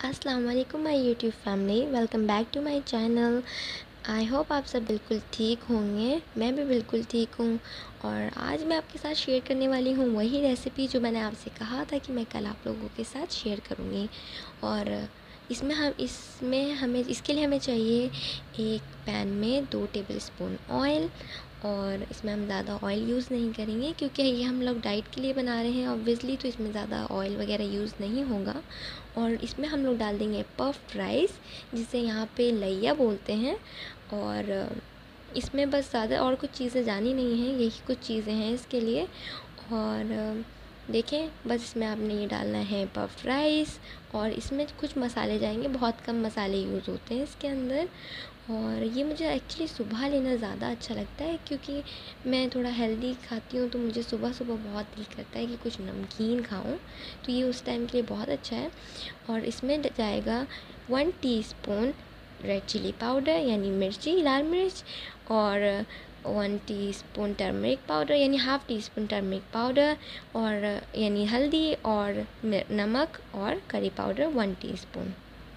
अस्सलाम वालेकुम my YouTube family, welcome back to my channel. I hope आप सब बिल्कुल ठीक होंगे। मैं भी बिल्कुल ठीक हूँ। और आज मैं आपके साथ शेयर करने वाली हूँ वही रेसिपी जो मैंने आपसे कहा था कि मैं कल आप लोगों के साथ शेयर करूँगी। और इसमें हमें इसके लिए हमें चाहिए एक पैन में 2 टेबल स्पून ऑयल। और इसमें हम ज़्यादा ऑयल यूज़ नहीं करेंगे क्योंकि ये हम लोग डाइट के लिए बना रहे हैं ऑब्वियसली, तो इसमें ज़्यादा ऑयल वगैरह यूज़ नहीं होगा। और इसमें हम लोग डाल देंगे पफ्ड राइस, जिसे यहाँ पे लैया बोलते हैं। और इसमें बस ज़्यादा और कुछ चीज़ें जानी नहीं हैं, यही कुछ चीज़ें हैं इसके लिए। और देखें, बस इसमें आपने ये डालना है पफ्ड राइस। और इसमें कुछ मसाले जाएंगे, बहुत कम मसाले यूज़ होते हैं इसके अंदर। और ये मुझे एक्चुअली सुबह लेना ज़्यादा अच्छा लगता है क्योंकि मैं थोड़ा हेल्दी खाती हूँ, तो मुझे सुबह सुबह बहुत दिल करता है कि कुछ नमकीन खाऊं, तो ये उस टाइम के लिए बहुत अच्छा है। और इसमें जाएगा 1 टीस्पून रेड चिली पाउडर यानी मिर्ची, लाल मिर्च। और 1 टीस्पून टर्मरिक पाउडर यानी half teaspoon turmeric powder, और यानी हल्दी, और नमक और करी पाउडर 1 टीस्पून।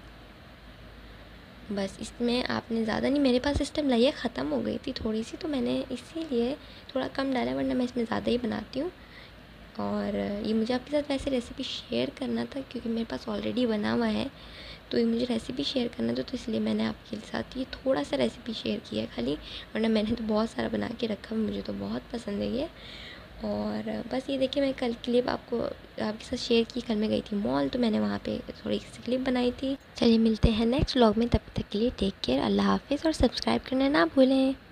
बस इसमें आपने ज़्यादा नहीं, मेरे पास इस टाइम लैया ख़त्म हो गई थी थोड़ी सी, तो मैंने इसीलिए थोड़ा कम डाला, वरना मैं इसमें ज़्यादा ही बनाती हूँ। और ये मुझे आपके साथ वैसे रेसिपी शेयर करना था क्योंकि मेरे पास ऑलरेडी बना हुआ है, तो ये मुझे रेसिपी शेयर करना था, तो इसलिए मैंने आपके साथ ये थोड़ा सा रेसिपी शेयर किया है खाली, वरना मैंने तो बहुत सारा बना के रखा हुआ, मुझे तो बहुत पसंद है ये। और बस ये देखिए, मैं कल क्लिप आपको आपके साथ शेयर की। कल मैं गई थी मॉल, तो मैंने वहाँ पे थोड़ी सी क्लिप बनाई थी। चलिए मिलते हैं नेक्स्ट व्लॉग में, तब तक के लिए टेक केयर, अल्लाह हाफ़िज़, और सब्सक्राइब करना ना भूलें।